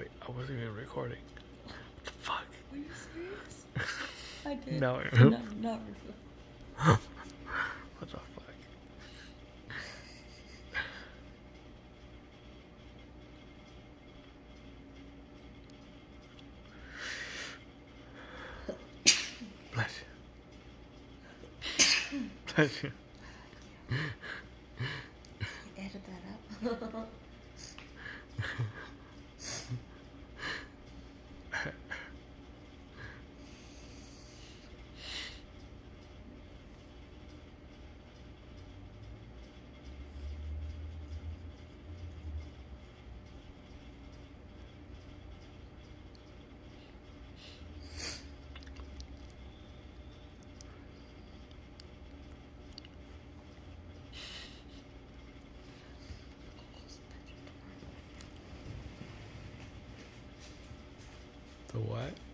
Wait, I wasn't even recording. What the fuck? Were you serious? I did. No. Not What the fuck? Bless you. Bless you. Edit that out. The what?